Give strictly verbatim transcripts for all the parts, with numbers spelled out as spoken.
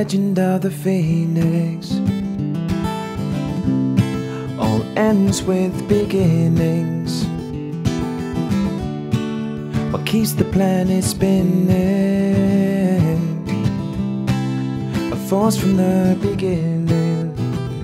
legend of the phoenix all ends with beginnings. What keeps the planet spinning? A force from the beginning.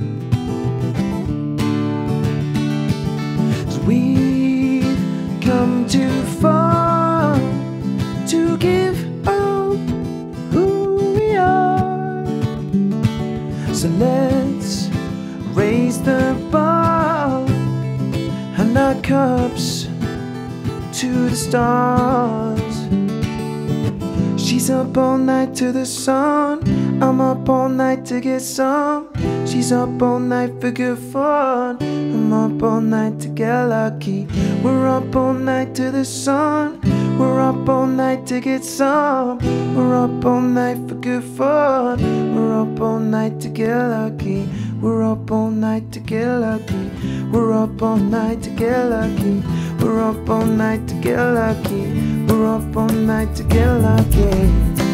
So we've come too far to give up who we are. So let's raise the bar and our cups to the stars. She's up all night to the sun, I'm up all night to get some. She's up all night for good fun, I'm up all night to get lucky. We're up all night to the sun, we're up all night to get some. We're up all night for good fun, we're up all night to get lucky. We're up all night to get lucky. We're up all night to get lucky. We're up all night to get lucky. We're up all night to get lucky.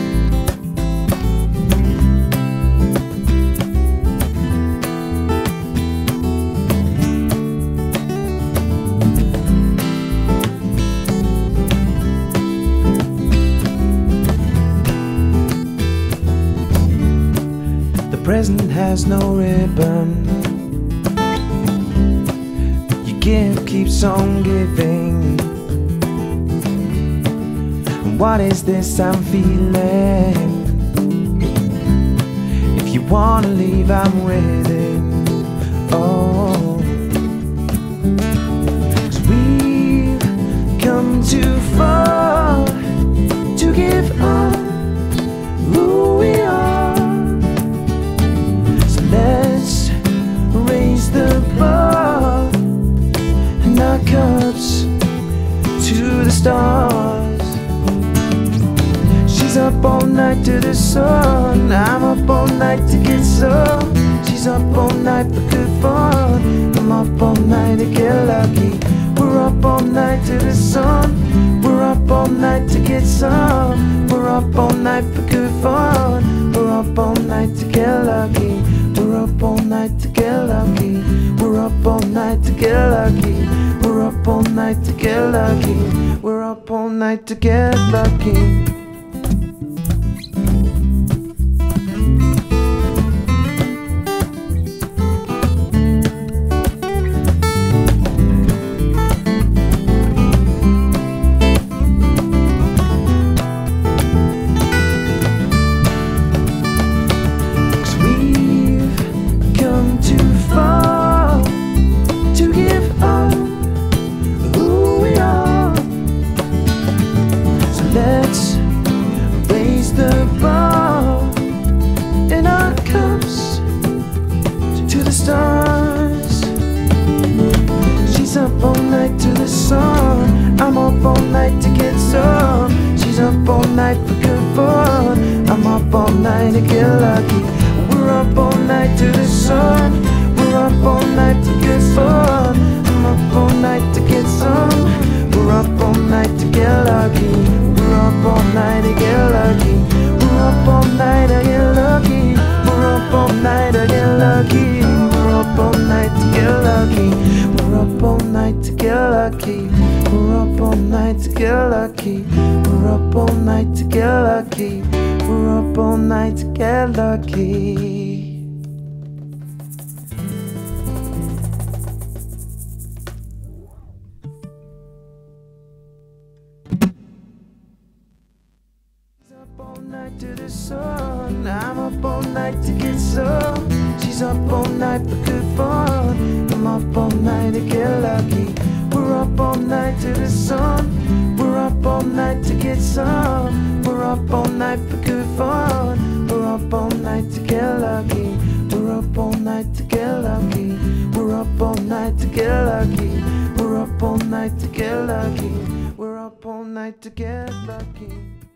The present has no ribbon. You give keeps on giving. And what is this I'm feeling? If you wanna leave, I'm with it. Oh, 'cause we've come too far to give up who we are. Let's raise the bar and our cups to the stars. She's up all night to the sun, I'm up all night to get some. She's up all night for good fun, I'm up all night to get lucky. We're up all night to the sun, we're up all night to get some. We're up all night for good fun, we're up all night to get lucky. We're up all night to get lucky. We're up all night to get lucky. We're up all night to get lucky. We're up all night to get lucky. Let's raise the bar and our cups to the stars. She's up all night to the sun, I'm up all night to get some. She's up all night for good fun, I'm up all night to get lucky. We're up all night to the sun, we're up all night to get fun. I'm up all night to get some. We're up all night to get lucky. We're up all night to get lucky. We're up all night to get lucky. We're up all night to get lucky. We're up all night to get lucky. We're up all night to get lucky. We're up all night to get lucky. We're up all night to get lucky. We're up all night to get lucky. Up all night to the sun, I'm up all night to get some. She's up all night for good fun, I'm up all night to get lucky. We're up all night to the sun, we're up all night to get some. We're up all night for good fun, we're up all night to get lucky. We're up all night to get lucky. We're up all night to get lucky. We're up all night to get lucky. We're up all night to get lucky.